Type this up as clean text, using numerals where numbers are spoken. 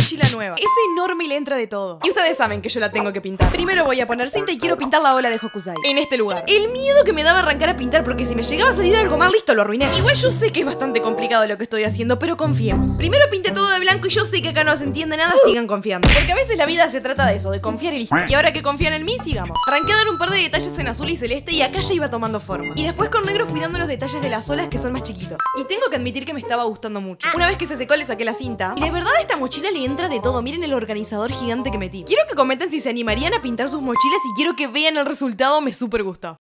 mochila nueva. Es enorme y le entra de todo. Y ustedes saben que yo la tengo que pintar. Primero voy a poner cinta y quiero pintar la ola de Hokusai en este lugar. El miedo que me daba arrancar a pintar, porque si me llegaba a salir algo mal, listo, lo arruiné. Igual yo sé que es bastante complicado lo que estoy haciendo, pero confiemos. Primero pinté todo de blanco y yo sé que acá no se entiende nada, sigan confiando. Porque a veces la vida se trata de eso, de confiar y listo. Y ahora que confían en mí, sigamos. Arranqué a dar un par de detalles en azul y celeste y acá ya iba tomando forma. Y después con negro fui dando los detalles de las olas que son más chiquitos. Y tengo que admitir que me estaba gustando mucho. Una vez que se secó le saqué la cinta. Y de verdad a esta mochila le entra de todo. Miren el organizador gigante que metí. Quiero que comenten si se animarían a pintar sus mochilas y quiero que vean el resultado, me súper gustó.